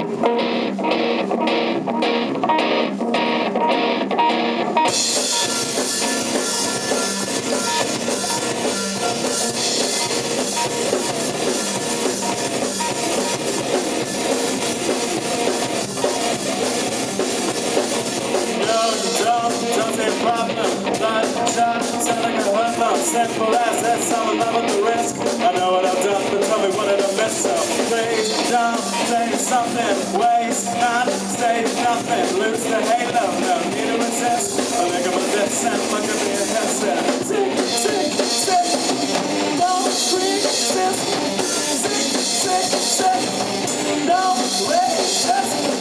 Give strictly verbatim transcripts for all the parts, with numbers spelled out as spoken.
Simple as this, I'm in love with the risk. I know what I've done, but tell me what did I miss? So please don't say something, waste not, say nothing, lose the halo, no need to resist. I think I'm a descent, look at me and headset. Sick, sick, sick, don't resist. Sick, sick, sick, don't resist.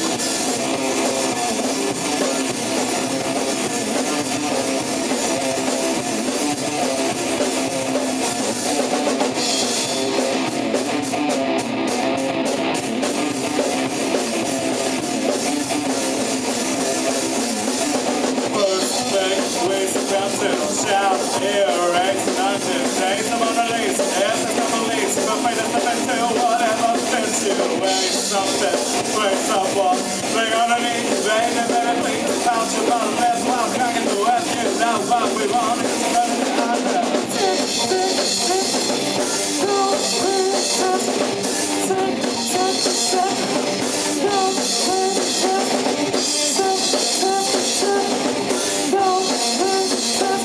Shout, here, race, nothing, days I'm on a lease, yes, it's on a lease, but wait a second to whatever fits you, waste something, waste someone, bring on a knee, baby, baby, please, count your bottom, that's why I'm cracking the west, you know what we want, it's running out there. Tick, tick, tick, don't resist, tick, tick, tick, don't resist, tick, tick, tick, don't resist.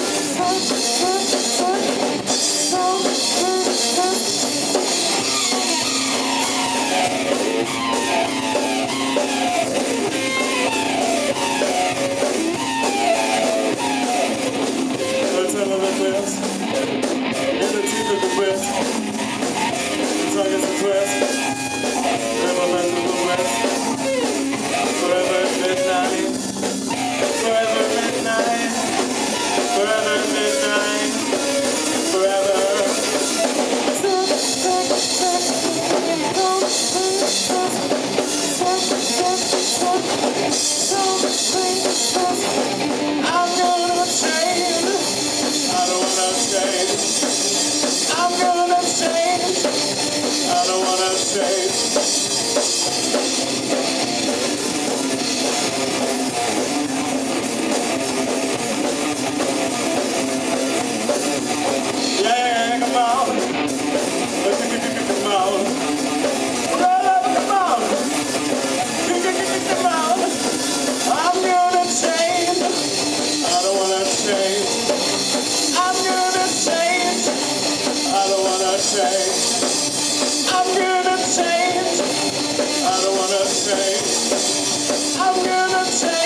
I'm gonna change. I don't wanna change. I'm gonna change.